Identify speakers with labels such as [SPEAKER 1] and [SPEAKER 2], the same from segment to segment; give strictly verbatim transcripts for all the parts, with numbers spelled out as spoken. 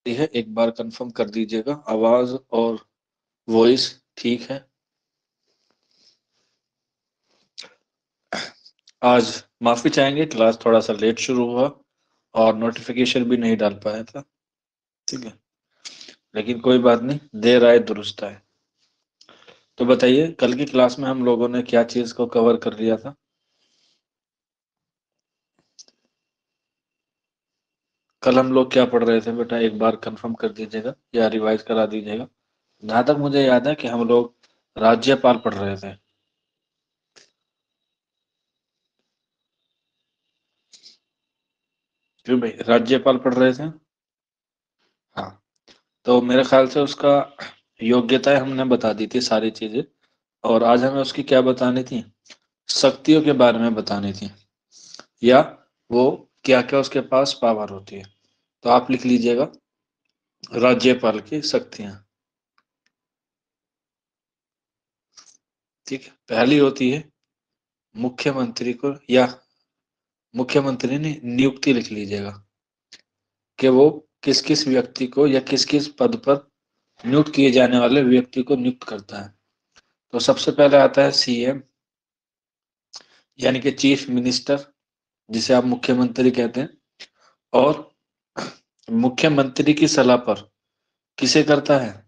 [SPEAKER 1] है, एक बार कंफर्म कर दीजिएगा। आवाज और वॉइस ठीक है। आज माफी चाहेंगे, क्लास थोड़ा सा लेट शुरू हुआ और नोटिफिकेशन भी नहीं डाल पाया था। ठीक है, लेकिन कोई बात नहीं, देर आए दुरुस्त आए। तो बताइए, कल की क्लास में हम लोगों ने क्या चीज को कवर कर लिया था? कल हम लोग क्या पढ़ रहे थे बेटा, एक बार कंफर्म कर दीजिएगा या रिवाइज करा दीजिएगा। जहां तक मुझे याद है कि हम लोग राज्यपाल पढ़ रहे थे। क्यों भाई, राज्यपाल पढ़ रहे थे? हाँ, तो मेरे ख्याल से उसका योग्यताएं हमने बता दी थी सारी चीजें। और आज हमें उसकी क्या बतानी थी? शक्तियों के बारे में बतानी थी, या वो क्या क्या उसके पास पावर होती है। तो आप लिख लीजिएगा, राज्यपाल की शक्तियां। ठीक है, पहली होती है मुख्यमंत्री को, या मुख्यमंत्री ने नियुक्ति लिख लीजिएगा कि वो किस किस व्यक्ति को या किस किस पद पर नियुक्त किए जाने वाले व्यक्ति को नियुक्त करता है। तो सबसे पहले आता है सीएम, यानी कि चीफ मिनिस्टर, जिसे आप मुख्यमंत्री कहते हैं। और मुख्यमंत्री की सलाह पर किसे करता है?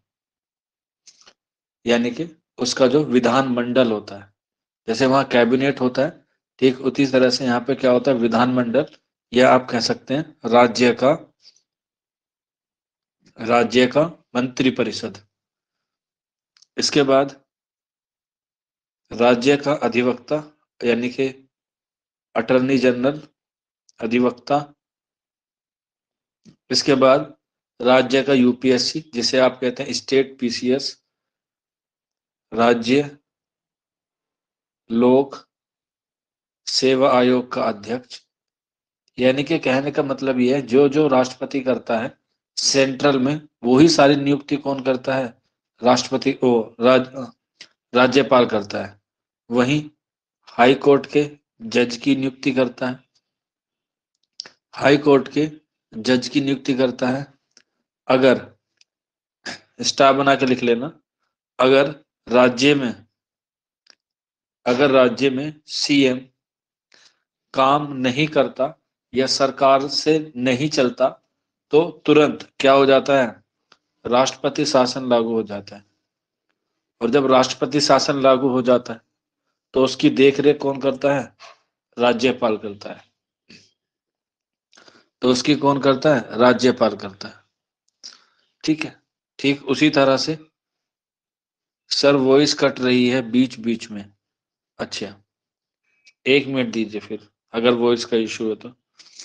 [SPEAKER 1] यानी कि उसका जो विधानमंडल होता है, जैसे वहां कैबिनेट होता है, ठीक उसी तरह से यहाँ पे क्या होता है, विधानमंडल, या आप कह सकते हैं राज्य का राज्य का मंत्रिपरिषद। इसके बाद राज्य का अधिवक्ता, यानी कि अटर्नी जनरल, अधिवक्ता। इसके बाद राज्य का यूपीएससी, जिसे आप कहते हैं स्टेट पीसीएस, राज्य लोक सेवा आयोग का अध्यक्ष। यानी कि कहने का मतलब यह है, जो जो राष्ट्रपति करता है सेंट्रल में, वही सारी नियुक्ति कौन करता है? राष्ट्रपति ओ राज राज्यपाल करता है। वहीं हाई कोर्ट के जज की नियुक्ति करता है, हाई कोर्ट के जज की नियुक्ति करता है। अगर स्टार बना के लिख लेना, अगर राज्य में अगर राज्य में सीएम काम नहीं करता या सरकार से नहीं चलता, तो तुरंत क्या हो जाता है? राष्ट्रपति शासन लागू हो जाता है। और जब राष्ट्रपति शासन लागू हो जाता है, तो उसकी देखरेख कौन करता है? राज्यपाल करता है। तो उसकी कौन करता है? राज्यपाल करता है। ठीक है, ठीक उसी तरह से। सर वॉइस कट रही है बीच बीच में। अच्छा, एक मिनट दीजिए फिर, अगर वॉइस का इशू है तो।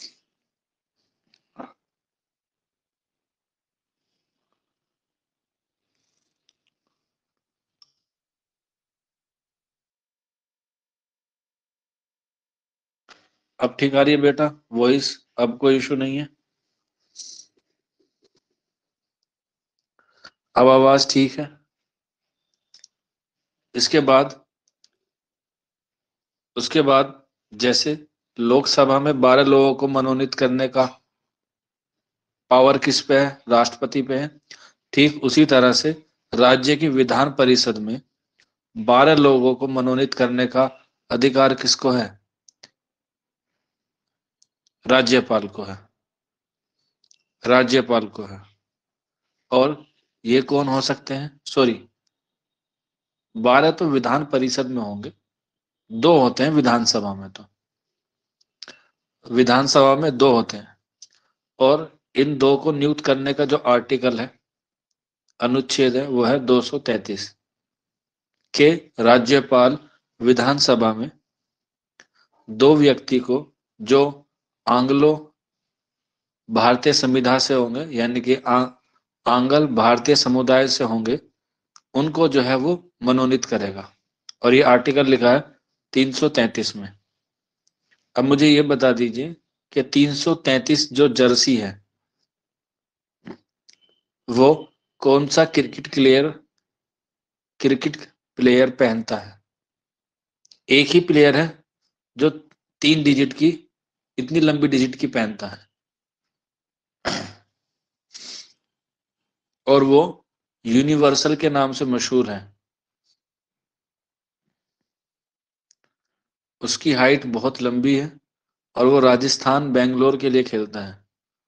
[SPEAKER 1] अब ठीक आ रही है बेटा वॉइस? अब कोई इशू नहीं है? अब आवाज ठीक है? इसके बाद उसके बाद जैसे लोकसभा में बारह लोगों को मनोनीत करने का पावर किस पे है? राष्ट्रपति पे है। ठीक उसी तरह से राज्य की विधान परिषद में बारह लोगों को मनोनीत करने का अधिकार किसको है? राज्यपाल को है। राज्यपाल को है। और ये कौन हो सकते हैं? सॉरी, बारह तो विधान परिषद में होंगे, दो होते हैं विधानसभा में। तो विधानसभा में दो होते हैं, और इन दो को नियुक्त करने का जो आर्टिकल है, अनुच्छेद है, वो है दो सौ तैतीस के राज्यपाल विधानसभा में दो व्यक्ति को, जो आंग्लो भारतीय संविधान से होंगे, यानी कि आंग्ल भारतीय समुदाय से होंगे, उनको जो है वो मनोनीत करेगा। और ये आर्टिकल लिखा है तीन सौ तैतीस में। अब मुझे ये बता दीजिए कि तीन सौ तैतीस जो जर्सी है, वो कौन सा क्रिकेट प्लेयर क्रिकेट प्लेयर पहनता है? एक ही प्लेयर है जो तीन डिजिट की, इतनी लंबी डिजिट की पहनता है। और वो यूनिवर्सल के नाम से मशहूर है। उसकी हाइट बहुत लंबी है और वो राजस्थान बेंगलोर के लिए खेलता है।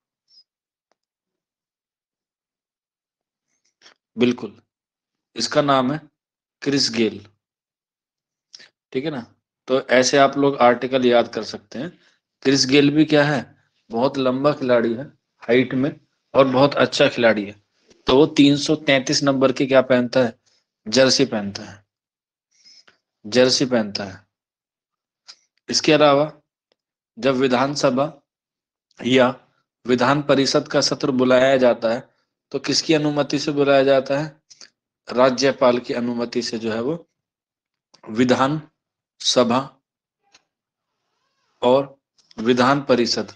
[SPEAKER 1] बिल्कुल, इसका नाम है क्रिस गेल। ठीक है ना। तो ऐसे आप लोग आर्टिकल याद कर सकते हैं। क्रिस गेल भी क्या है, बहुत लंबा खिलाड़ी है हाइट में, और बहुत अच्छा खिलाड़ी है। तो वो तीन सौ तैंतीस नंबर की क्या पहनता है, जर्सी पहनता है। जर्सी पहनता है। इसके अलावा जब विधानसभा या विधान परिषद का सत्र बुलाया जाता है, तो किसकी अनुमति से बुलाया जाता है, राज्यपाल की अनुमति से जो है वो विधान सभा और विधान परिषद,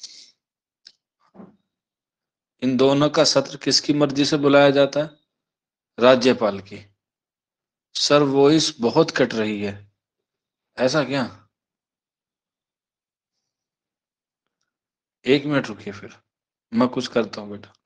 [SPEAKER 1] इन दोनों का सत्र किसकी मर्जी से बुलाया जाता है, राज्यपाल की। सर वॉइस बहुत कट रही है, ऐसा क्या? एक मिनट रुकिए, फिर मैं कुछ करता हूँ बेटा।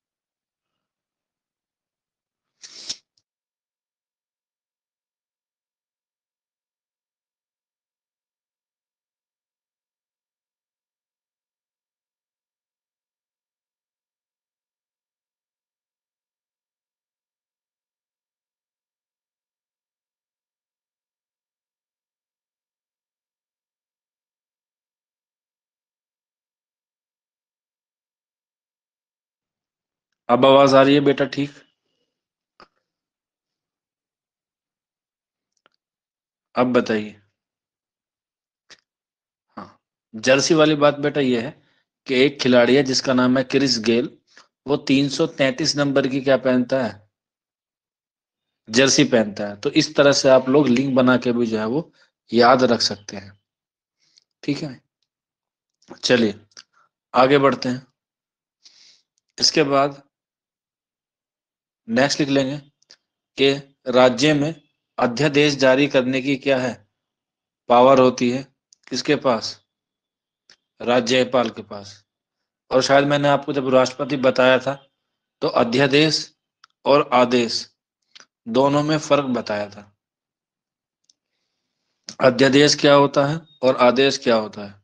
[SPEAKER 1] अब आवाज आ रही है बेटा ठीक? अब बताइए। हाँ, जर्सी वाली बात बेटा ये है कि एक खिलाड़ी है जिसका नाम है क्रिस गेल, वो तीन सौ तैंतीस नंबर की क्या पहनता है, जर्सी पहनता है। तो इस तरह से आप लोग लिंक बना के भी जो है वो याद रख सकते हैं। ठीक है, चलिए आगे बढ़ते हैं। इसके बाद नेक्स्ट लिख लेंगे कि राज्य में अध्यादेश जारी करने की क्या है, पावर होती है, किसके पास, राज्यपाल के पास। और शायद मैंने आपको जब राष्ट्रपति बताया था तो अध्यादेश और आदेश दोनों में फर्क बताया था। अध्यादेश क्या होता है और आदेश क्या होता है।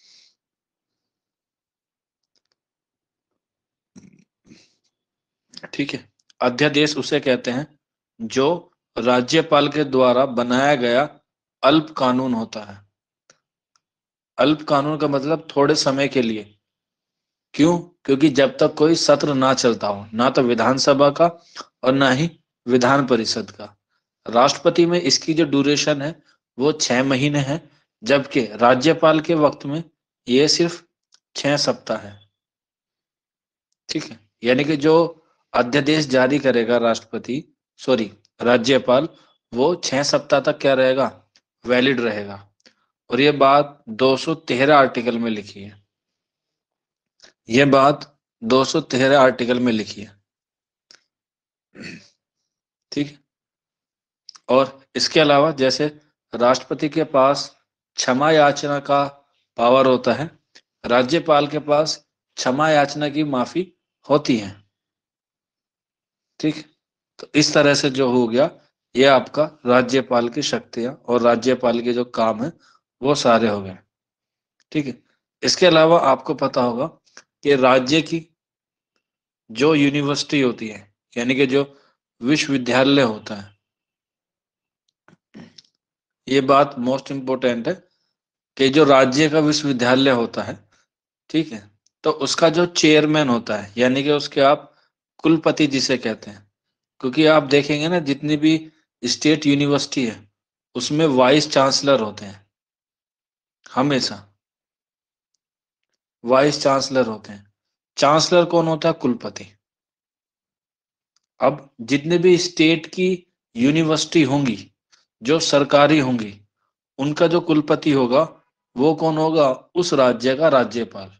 [SPEAKER 1] ठीक है, अध्यादेश उसे कहते हैं जो राज्यपाल के द्वारा बनाया गया अल्प कानून होता है। अल्प कानून का मतलब थोड़े समय के लिए। क्यों? क्योंकि जब तक कोई सत्र ना चलता हो, ना तो विधानसभा का और ना ही विधान परिषद का। राष्ट्रपति में इसकी जो ड्यूरेशन है वो छह महीने है, जबकि राज्यपाल के वक्त में ये सिर्फ छह सप्ताह है। ठीक है, यानी कि जो अध्यादेश जारी करेगा राष्ट्रपति, सॉरी राज्यपाल, वो छह सप्ताह तक क्या रहेगा, वैलिड रहेगा। और ये बात दो सौ तेरह आर्टिकल में लिखी है। ये बात दो सौ तेरह आर्टिकल में लिखी है। ठीक है। और इसके अलावा जैसे राष्ट्रपति के पास क्षमा याचना का पावर होता है, राज्यपाल के पास क्षमा याचना की माफी होती है। ठीक। तो इस तरह से जो हो गया, ये आपका राज्यपाल की शक्तियां और राज्यपाल के जो काम है वो सारे हो गए। ठीक है। इसके अलावा आपको पता होगा कि राज्य की जो यूनिवर्सिटी होती है, यानी कि जो विश्वविद्यालय होता है, ये बात मोस्ट इंपोर्टेंट है कि जो राज्य का विश्वविद्यालय होता है, ठीक है, तो उसका जो चेयरमैन होता है, यानी कि उसके आप कुलपति जिसे कहते हैं। क्योंकि आप देखेंगे ना, जितनी भी स्टेट यूनिवर्सिटी है उसमें वाइस चांसलर होते हैं, हमेशा वाइस चांसलर होते हैं। चांसलर कौन होता है, कुलपति। अब जितने भी स्टेट की यूनिवर्सिटी होंगी जो सरकारी होंगी, उनका जो कुलपति होगा वो कौन होगा, उस राज्य का राज्यपाल।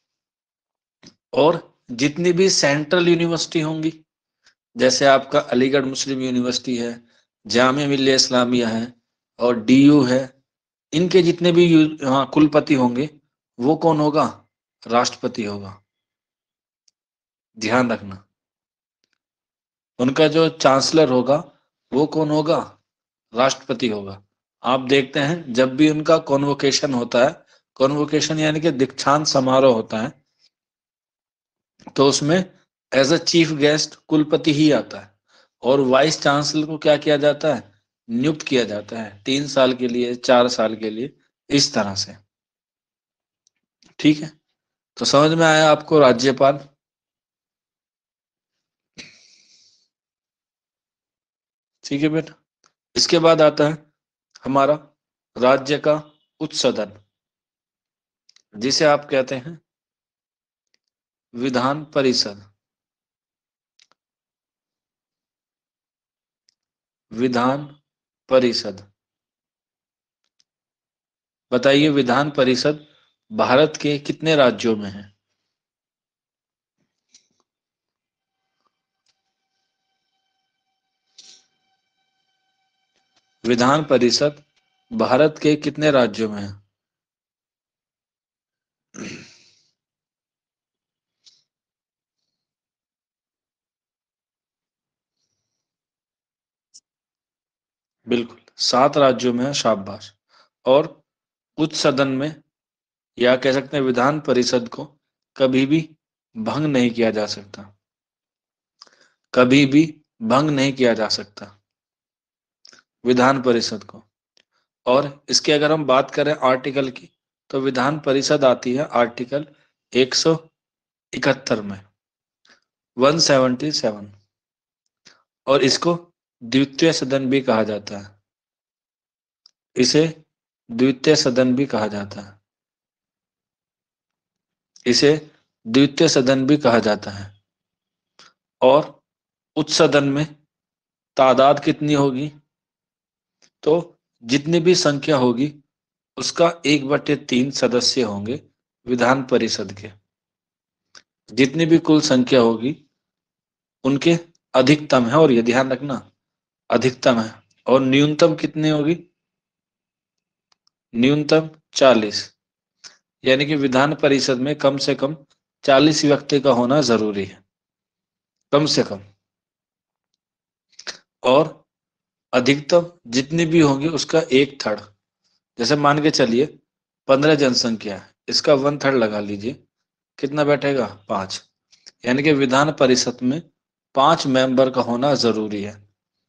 [SPEAKER 1] और जितनी भी सेंट्रल यूनिवर्सिटी होंगी, जैसे आपका अलीगढ़ मुस्लिम यूनिवर्सिटी है, जामिया मिल्लिया इस्लामिया है और डीयू है, इनके जितने भी यू- हाँ, कुलपति होंगे वो कौन होगा, राष्ट्रपति होगा। ध्यान रखना। उनका जो चांसलर होगा वो कौन होगा? राष्ट्रपति होगा। आप देखते हैं जब भी उनका कॉन्वोकेशन होता है, कॉन्वोकेशन यानी कि दीक्षांत समारोह होता है, तो उसमें एज अ चीफ गेस्ट कुलपति ही आता है और वाइस चांसलर को क्या किया जाता है? नियुक्त किया जाता है तीन साल के लिए, चार साल के लिए, इस तरह से। ठीक है, तो समझ में आया आपको राज्यपाल? ठीक है बेटा। इसके बाद आता है हमारा राज्य का उच्च सदन, जिसे आप कहते हैं विधान परिषद। विधान परिषद, बताइए विधान परिषद भारत के कितने राज्यों में है? विधान परिषद भारत के कितने राज्यों में है? बिल्कुल, सात राज्यों में है, शाबाश। और उच्च सदन में, या कह सकते हैं विधान परिषद को कभी भी भंग नहीं किया जा सकता, कभी भी भंग नहीं किया जा सकता विधान परिषद को। और इसके अगर हम बात करें आर्टिकल की, तो विधान परिषद आती है आर्टिकल एक सौ इकहत्तर में, एक सौ सतहत्तर। और इसको द्वितीय सदन भी कहा जाता है, इसे द्वितीय सदन भी कहा जाता है, इसे द्वितीय सदन भी कहा जाता है। और उच्च सदन में तादाद कितनी होगी? तो जितनी भी संख्या होगी उसका एक बटे तीन सदस्य होंगे विधान परिषद के। जितनी भी कुल संख्या होगी उनके अधिकतम है, और ये ध्यान रखना अधिकतम है। और न्यूनतम कितनी होगी? न्यूनतम चालीस। यानी कि विधान परिषद में कम से कम चालीस व्यक्ति का होना जरूरी है, कम से कम। और अधिकतम जितनी भी होंगी उसका एक थर्ड। जैसे मान के चलिए पंद्रह जनसंख्या है, इसका वन थर्ड लगा लीजिए, कितना बैठेगा? पांच। यानी कि विधान परिषद में पांच मेंबर का होना जरूरी है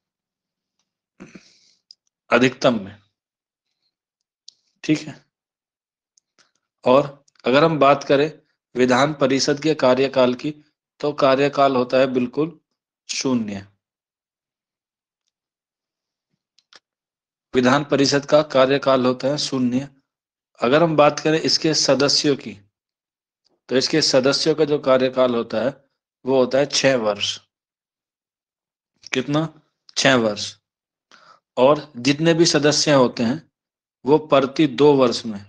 [SPEAKER 1] अधिकतम में। ठीक है। और अगर हम बात करें विधान परिषद के कार्यकाल की, तो कार्यकाल होता है बिल्कुल शून्य। विधान परिषद का कार्यकाल होता है शून्य। अगर हम बात करें इसके सदस्यों की, तो इसके सदस्यों का जो कार्यकाल होता है वो होता है छह वर्ष। कितना? छह वर्ष। और जितने भी सदस्य होते हैं वो प्रति दो वर्ष में,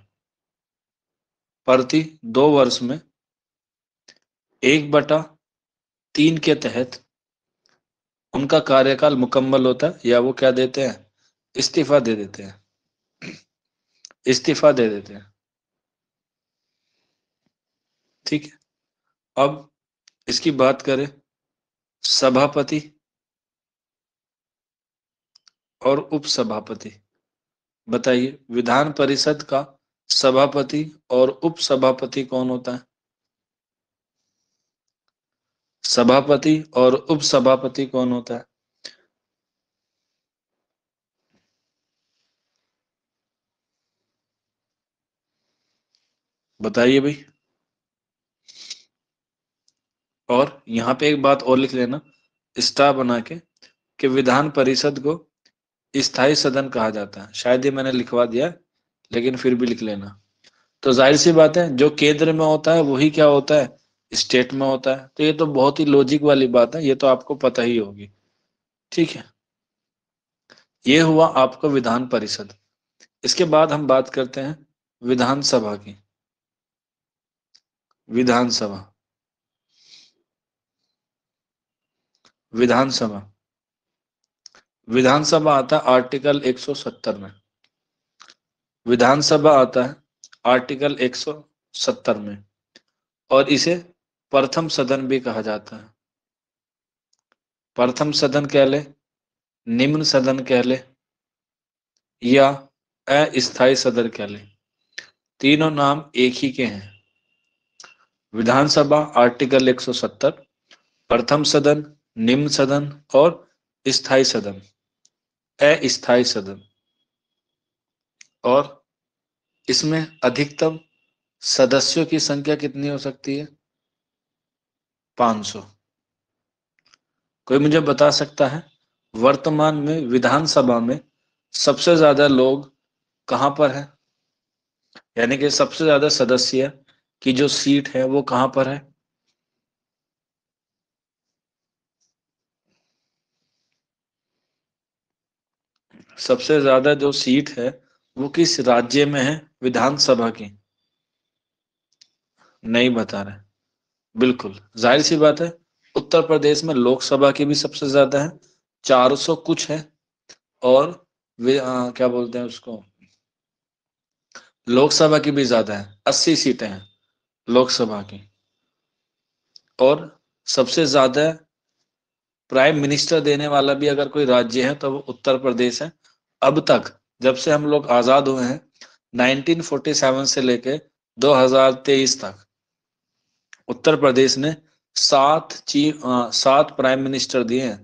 [SPEAKER 1] प्रति दो वर्ष में एक बटा तीन के तहत उनका कार्यकाल मुकम्मल होता है, या वो क्या देते हैं? इस्तीफा दे देते हैं, इस्तीफा दे देते हैं। ठीक है। अब इसकी बात करें सभापति और उपसभापति। बताइए विधान परिषद का सभापति और उपसभापति कौन होता है? सभापति और उपसभापति कौन होता है? बताइए भाई। और यहाँ पे एक बात और लिख लेना स्टार बना के, कि विधान परिषद को स्थायी सदन कहा जाता है। शायद ये मैंने लिखवा दिया है, लेकिन फिर भी लिख लेना। तो जाहिर सी बात है जो केंद्र में होता है वही क्या होता है? स्टेट में होता है। तो ये तो बहुत ही लॉजिक वाली बात है, ये तो आपको पता ही होगी। ठीक है, ये हुआ आपका विधान परिषद। इसके बाद हम बात करते हैं विधानसभा की। विधानसभा, विधानसभा विधानसभा आता है आर्टिकल एक सौ सत्तर में। विधानसभा आता है आर्टिकल एक सौ सत्तर में, और इसे प्रथम सदन भी कहा जाता है। प्रथम सदन कह ले, निम्न सदन कह ले, या अस्थायी सदन कह ले, तीनों नाम एक ही के हैं। विधानसभा आर्टिकल एक सौ सत्तर, प्रथम सदन, निम्न सदन और स्थायी सदन, अस्थायी सदन। और इसमें अधिकतम सदस्यों की संख्या कितनी हो सकती है? पाँच सौ। कोई मुझे बता सकता है वर्तमान में विधानसभा में सबसे ज्यादा लोग कहां पर है? यानी कि सबसे ज्यादा सदस्य की जो सीट है वो कहां पर है? सबसे ज्यादा जो सीट है वो किस राज्य में है विधानसभा की? नहीं बता रहे। बिल्कुल जाहिर सी बात है, उत्तर प्रदेश में लोकसभा की भी सबसे ज्यादा है, चार सौ कुछ है। और वे आ, क्या बोलते हैं उसको, लोकसभा की भी ज्यादा है, अस्सी सीटें हैं लोकसभा की। और सबसे ज्यादा प्राइम मिनिस्टर देने वाला भी अगर कोई राज्य है तो वो उत्तर प्रदेश है। अब तक जब से हम लोग आजाद हुए हैं नाइनटीन फोर्टी सेवन से लेके दो हज़ार तेईस तक उत्तर प्रदेश ने सात चीफ सात प्राइम मिनिस्टर दिए हैं।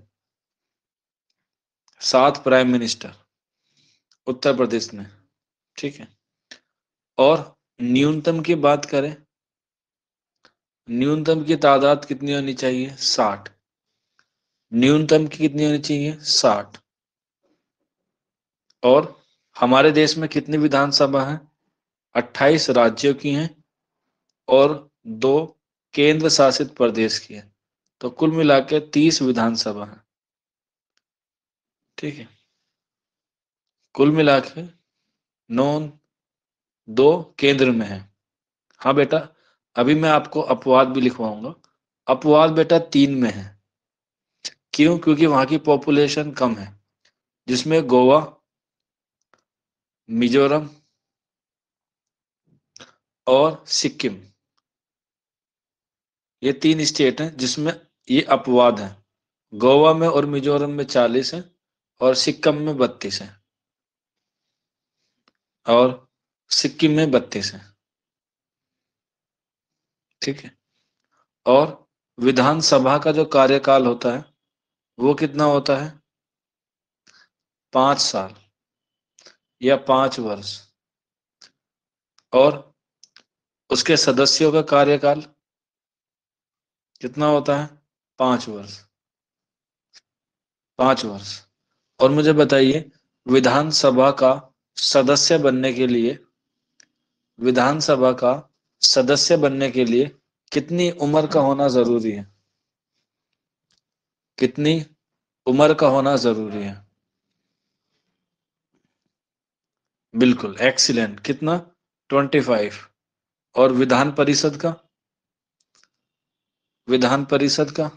[SPEAKER 1] सात प्राइम मिनिस्टर उत्तर प्रदेश ने। ठीक है। और न्यूनतम की बात करें, न्यूनतम की तादाद कितनी होनी चाहिए? साठ। न्यूनतम की कितनी होनी चाहिए? साठ। और हमारे देश में कितनी विधानसभा है? अट्ठाईस राज्यों की हैं और दो केंद्र शासित प्रदेश की है। तो कुल मिला के तीस विधानसभा है। ठीक है। कुल मिला के नौ, दो केंद्र में है। हाँ बेटा, अभी मैं आपको अपवाद भी लिखवाऊंगा। अपवाद बेटा तीन में है। क्यों? क्योंकि वहां की पॉपुलेशन कम है, जिसमें गोवा, मिजोरम और सिक्किम, ये तीन स्टेट हैं जिसमें ये अपवाद है। गोवा में और मिजोरम में चालीस है और सिक्किम में बत्तीस है और सिक्किम में बत्तीस है। ठीक है। और विधानसभा का जो कार्यकाल होता है वो कितना होता है? पांच साल या पांच वर्ष। और उसके सदस्यों का कार्यकाल कितना होता है? पांच वर्ष। पांच वर्ष। और मुझे बताइए विधानसभा का सदस्य बनने के लिए, विधानसभा का सदस्य बनने के लिए कितनी उम्र का होना जरूरी है? कितनी उम्र का होना जरूरी है? बिल्कुल एक्सीलेंट। कितना? Twenty five. और विधान परिषद का, विधान परिषद का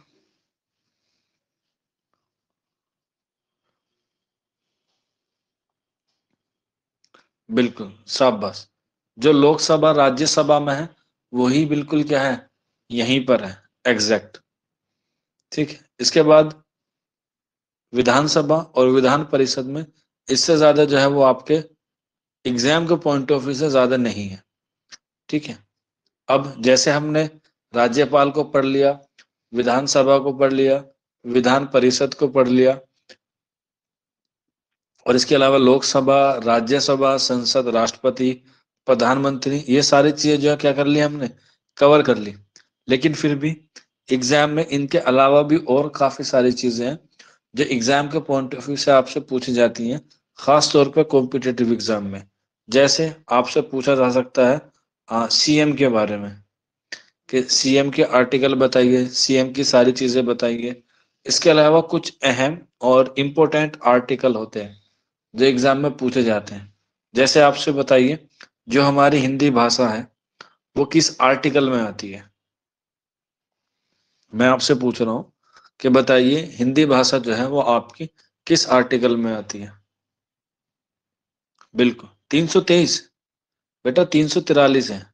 [SPEAKER 1] बिल्कुल शाबाश। जो लोकसभा राज्यसभा में है वही बिल्कुल क्या है, यहीं पर है, एग्जैक्ट। ठीक है। इसके बाद विधानसभा और विधान परिषद में इससे ज्यादा जो है वो आपके एग्जाम के पॉइंट ऑफ व्यू से ज्यादा नहीं है। ठीक है। अब जैसे हमने राज्यपाल को पढ़ लिया, विधानसभा को पढ़ लिया, विधान परिषद को पढ़ लिया, और इसके अलावा लोकसभा, राज्यसभा, संसद, राष्ट्रपति, प्रधानमंत्री, ये सारी चीजें जो है क्या कर ली हमने, कवर कर ली। लेकिन फिर भी एग्जाम में इनके अलावा भी और काफी सारी चीजें हैं जो एग्जाम के पॉइंट ऑफ व्यू से आपसे पूछी जाती हैं, खास तौर पर कॉम्पिटेटिव एग्जाम में। जैसे आपसे पूछा जा सकता है सीएम के बारे में, कि सीएम के आर्टिकल बताइए, सीएम की सारी चीजें बताइए। इसके अलावा कुछ अहम और इम्पोर्टेंट आर्टिकल होते हैं जो एग्जाम में पूछे जाते हैं। जैसे आपसे बताइए जो हमारी हिंदी भाषा है वो किस आर्टिकल में आती है? मैं आपसे पूछ रहा हूं कि बताइए हिंदी भाषा जो है वो आपकी किस आर्टिकल में आती है? बिल्कुल तीन सौ तेईस। बेटा तीन सौ तिरालीस है।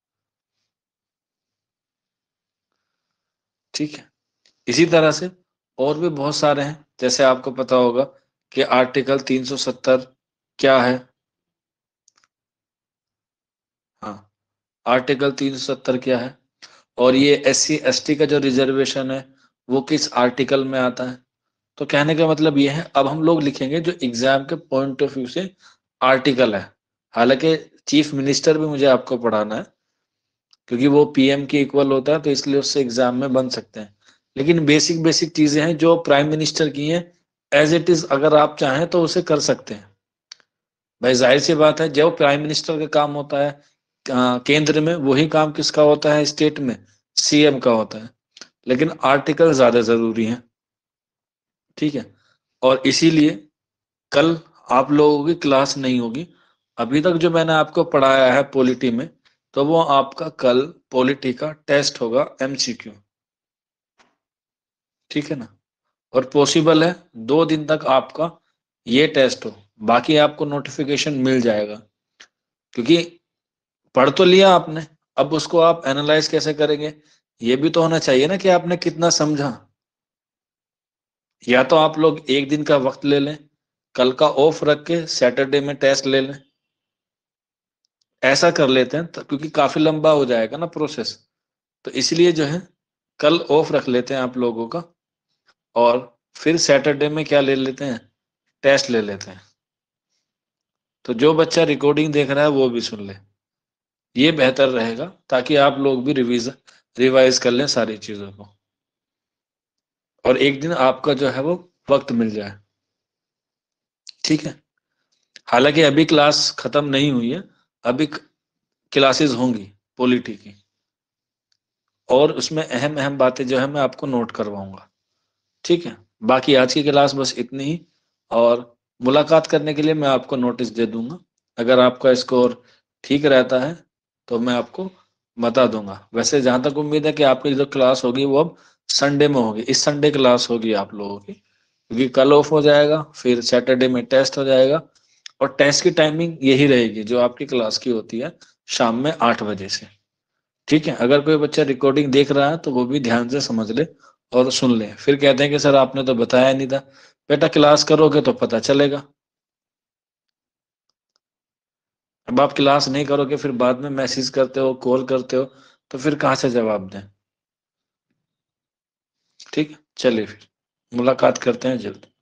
[SPEAKER 1] ठीक है। इसी तरह से और भी बहुत सारे हैं, जैसे आपको पता होगा कि आर्टिकल तीन सौ सत्तर क्या है। हाँ, आर्टिकल तीन सौ सत्तर क्या है, और ये एस सी एस टी का जो रिजर्वेशन है वो किस आर्टिकल में आता है। तो कहने का मतलब ये है, अब हम लोग लिखेंगे जो एग्जाम के पॉइंट ऑफ व्यू से आर्टिकल है। हालांकि चीफ मिनिस्टर भी मुझे आपको पढ़ाना है, क्योंकि वो पीएम के इक्वल होता है, तो इसलिए उससे एग्जाम में बन सकते हैं। लेकिन बेसिक बेसिक चीजें हैं जो प्राइम मिनिस्टर की हैं, एज इट इज अगर आप चाहें तो उसे कर सकते हैं। भाई जाहिर सी बात है, जो प्राइम मिनिस्टर का काम होता है अ, केंद्र में, वही काम किसका होता है स्टेट में, सीएम का होता है। लेकिन आर्टिकल ज्यादा जरूरी है, ठीक है। और इसीलिए कल आप लोगों की क्लास नहीं होगी। अभी तक जो मैंने आपको पढ़ाया है पॉलिटी में, तो वो आपका कल पॉलिटी का टेस्ट होगा, एमसीक्यू, ठीक है ना। और पॉसिबल है दो दिन तक आपका ये टेस्ट हो, बाकी आपको नोटिफिकेशन मिल जाएगा। क्योंकि पढ़ तो लिया आपने, अब उसको आप एनालाइज कैसे करेंगे, ये भी तो होना चाहिए ना कि आपने कितना समझा। या तो आप लोग एक दिन का वक्त ले लें, कल का ऑफ रख के सैटरडे में टेस्ट ले लें, ऐसा कर लेते हैं तो, क्योंकि काफी लंबा हो जाएगा ना प्रोसेस। तो इसलिए जो है कल ऑफ रख लेते हैं आप लोगों का, और फिर सैटरडे में क्या ले लेते हैं, टेस्ट ले लेते हैं। तो जो बच्चा रिकॉर्डिंग देख रहा है वो भी सुन ले, ये बेहतर रहेगा, ताकि आप लोग भी रिवीज रिवाइज कर लें सारी चीजों को, और एक दिन आपका जो है वो वक्त मिल जाए, ठीक है। हालांकि अभी क्लास खत्म नहीं हुई है, अभी क्लासेस होंगी पॉलिटी की, और उसमें अहम अहम बातें जो है मैं आपको नोट करवाऊंगा, ठीक है। बाकी आज की क्लास बस इतनी ही, और मुलाकात करने के लिए मैं आपको नोटिस दे दूंगा। अगर आपका स्कोर ठीक रहता है तो मैं आपको बता दूंगा। वैसे जहां तक उम्मीद है कि आपकी जो क्लास होगी वो अब संडे में होगी, इस संडे क्लास होगी आप लोगों की, क्योंकि कल ऑफ हो जाएगा, फिर सैटरडे में टेस्ट हो जाएगा। और टेस्ट की टाइमिंग यही रहेगी जो आपकी क्लास की होती है, शाम में आठ बजे से, ठीक है। अगर कोई बच्चा रिकॉर्डिंग देख रहा है तो वो भी ध्यान से समझ ले और सुन ले, फिर कहते हैं कि सर आपने तो बताया नहीं था। बेटा क्लास करोगे तो पता चलेगा, अब आप क्लास नहीं करोगे फिर बाद में मैसेज करते हो, कॉल करते हो, तो फिर कहाँ से जवाब दें। ठीक है, चलिए फिर मुलाकात करते हैं जल्द।